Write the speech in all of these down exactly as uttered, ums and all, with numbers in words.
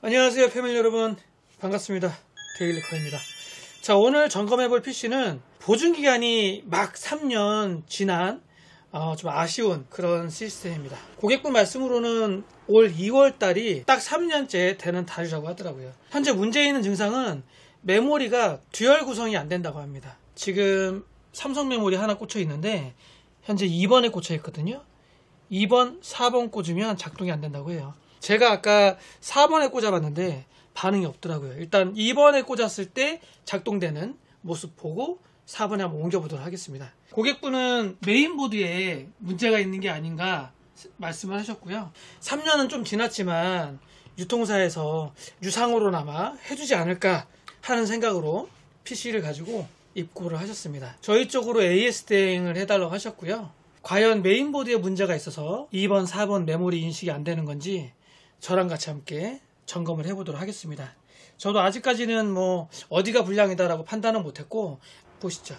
안녕하세요 패밀리 여러분, 반갑습니다. 데일리커입니다. 자, 오늘 점검해볼 피씨는 보증기간이 막 삼 년 지난 어, 좀 아쉬운 그런 시스템입니다. 고객분 말씀으로는 올 이월 달이 딱 삼 년째 되는 달이라고 하더라고요. 현재 문제 있는 증상은 메모리가 듀얼 구성이 안 된다고 합니다. 지금 삼성 메모리 하나 꽂혀 있는데 현재 이 번에 꽂혀 있거든요. 이 번, 사 번 꽂으면 작동이 안 된다고 해요. 제가 아까 사 번에 꽂아봤는데 반응이 없더라고요. 일단 이 번에 꽂았을 때 작동되는 모습 보고 사 번에 한번 옮겨보도록 하겠습니다. 고객분은 메인보드에 문제가 있는 게 아닌가 말씀을 하셨고요. 삼 년은 좀 지났지만 유통사에서 유상으로나마 해주지 않을까 하는 생각으로 피씨를 가지고 입고를 하셨습니다. 저희 쪽으로 에이에스 대행을 해달라고 하셨고요. 과연 메인보드에 문제가 있어서 이 번, 사 번 메모리 인식이 안 되는 건지 저랑 같이 함께 점검을 해보도록 하겠습니다. 저도 아직까지는 뭐 어디가 불량이다라고 판단은 못했고, 보시죠.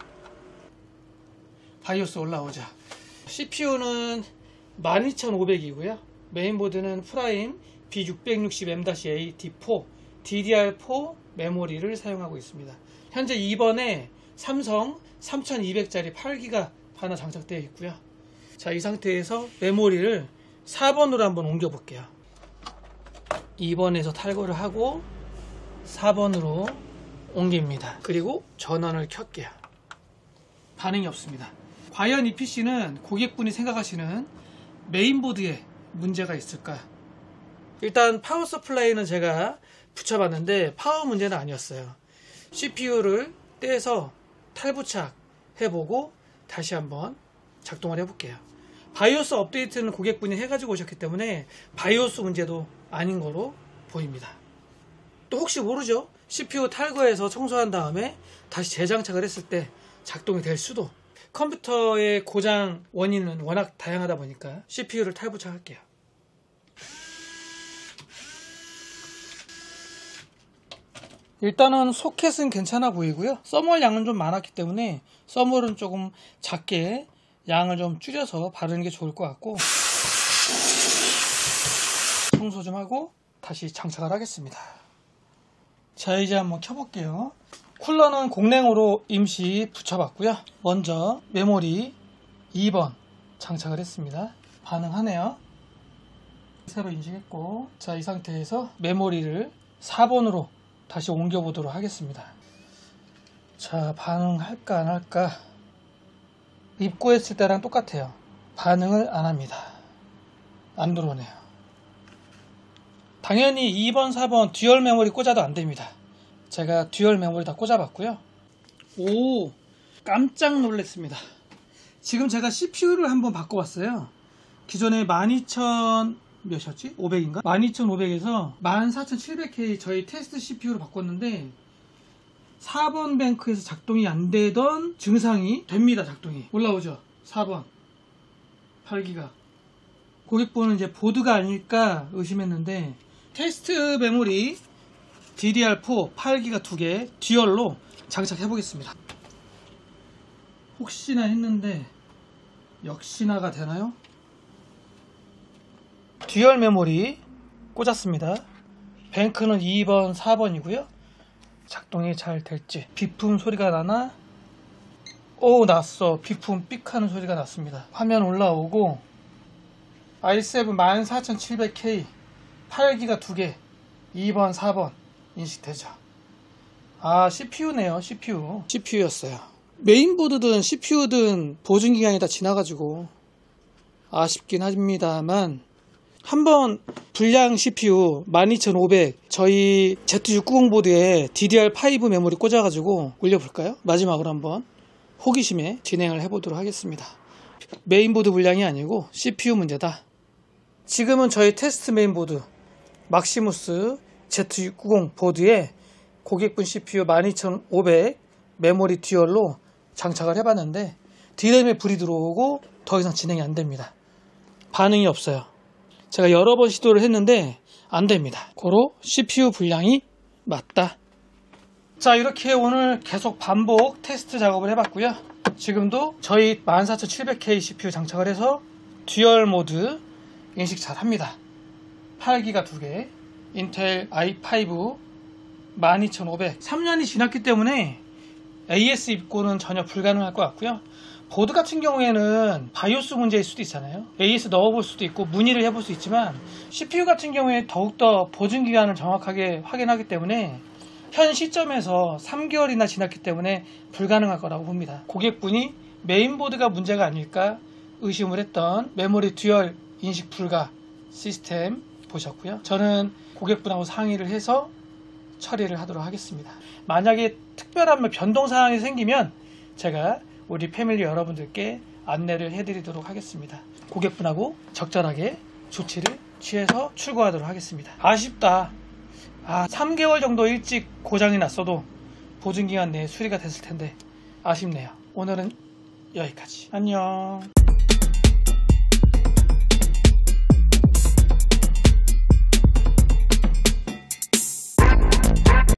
바이오스 올라오자. 씨피유는 만 이천오백이고요. 메인보드는 프라임 비 육백육십 엠 에이 디 포 디디알 포 메모리를 사용하고 있습니다. 현재 이 번에 삼성 삼천이백 짜리 팔 기가 하나 장착되어 있고요. 자, 이 상태에서 메모리를 사 번으로 한번 옮겨 볼게요. 이 번에서 탈거를 하고 사 번으로 옮깁니다. 그리고 전원을 켤게요. 반응이 없습니다. 과연 이 피씨는 고객분이 생각하시는 메인보드에 문제가 있을까? 일단 파워 서플라이는 제가 붙여봤는데 파워 문제는 아니었어요. 씨피유를 떼서 탈부착 해보고 다시 한번 작동을 해볼게요. 바이오스 업데이트는 고객분이 해가지고 오셨기 때문에 바이오스 문제도 아닌 거로 보입니다. 또 혹시 모르죠? 씨피유 탈거해서 청소한 다음에 다시 재장착을 했을 때 작동이 될 수도. 컴퓨터의 고장 원인은 워낙 다양하다 보니까 씨피유를 탈부착할게요. 일단은 소켓은 괜찮아 보이고요. 써멀 양은 좀 많았기 때문에 써멀은 조금 작게 양을 좀 줄여서 바르는 게 좋을 것 같고, 청소 좀 하고 다시 장착을 하겠습니다. 자, 이제 한번 켜볼게요. 쿨러는 공랭으로 임시 붙여봤고요. 먼저 메모리 이 번 장착을 했습니다. 반응하네요. 새로 인식했고, 자, 이 상태에서 메모리를 사 번으로 다시 옮겨보도록 하겠습니다. 자, 반응할까 안 할까? 입고했을 때랑 똑같아요. 반응을 안 합니다. 안 들어오네요. 당연히 이 번, 사 번 듀얼 메모리 꽂아도 안 됩니다. 제가 듀얼 메모리 다 꽂아봤고요. 오, 깜짝 놀랐습니다. 지금 제가 씨피유를 한번 바꿔봤어요. 기존에 만 이천 몇이었지? 오백인가? 만 이천오백에서 만 사천칠백 케이 저희 테스트 씨피유로 바꿨는데 사 번 뱅크에서 작동이 안 되던 증상이 됩니다. 작동이 올라오죠. 사 번 팔 기가. 고객분은 이제 보드가 아닐까 의심했는데 테스트 메모리 디디알 포 팔 기가 두 개 듀얼로 장착해 보겠습니다. 혹시나 했는데 역시나가 되나요? 듀얼 메모리 꽂았습니다. 뱅크는 이 번, 사 번이고요. 작동이 잘 될지. 비품 소리가 나나? 오, 났어. 비품 삑 하는 소리가 났습니다. 화면 올라오고 아이 세븐 만 사천칠백 케이 팔 기가 두 개 이 번, 사 번 인식되죠. 아, 씨피유네요. 씨피유. 씨피유였어요. 메인보드든 씨피유든 보증기간이 다 지나가지고 아쉽긴 합니다만, 한번 불량 씨피유 만 이천오백 저희 제트 육백구십 보드에 디디알 오 메모리 꽂아가지고 올려볼까요? 마지막으로 한번 호기심에 진행을 해보도록 하겠습니다. 메인보드 불량이 아니고 씨피유 문제다. 지금은 저희 테스트 메인보드 막시무스 제트 육백구십 보드에 고객분 씨피유 만 이천오백 메모리 듀얼로 장착을 해봤는데 디램에 불이 들어오고 더 이상 진행이 안 됩니다. 반응이 없어요. 제가 여러 번 시도를 했는데 안 됩니다. 고로 씨피유 불량이 맞다. 자, 이렇게 오늘 계속 반복 테스트 작업을 해봤고요. 지금도 저희 만 사천칠백 케이 씨피유 장착을 해서 듀얼 모드 인식 잘 합니다. 팔 기가 두 개, 인텔 아이 파이브 만 이천오백. 삼 년이 지났기 때문에 에이에스 입고는 전혀 불가능할 것 같고요. 보드 같은 경우에는 바이오스 문제일 수도 있잖아요. 에이에스 넣어볼 수도 있고 문의를 해볼 수 있지만 씨피유 같은 경우에 더욱더 보증기간을 정확하게 확인하기 때문에 현 시점에서 삼 개월이나 지났기 때문에 불가능할 거라고 봅니다. 고객분이 메인보드가 문제가 아닐까 의심을 했던 메모리 듀얼 인식 불가 시스템 보셨고요. 저는 고객분하고 상의를 해서 처리를 하도록 하겠습니다. 만약에 특별한 변동사항이 생기면 제가 우리 패밀리 여러분들께 안내를 해드리도록 하겠습니다. 고객분하고 적절하게 조치를 취해서 출고하도록 하겠습니다. 아쉽다. 아, 삼 개월 정도 일찍 고장이 났어도 보증기간 내에 수리가 됐을 텐데 아쉽네요. 오늘은 여기까지. 안녕.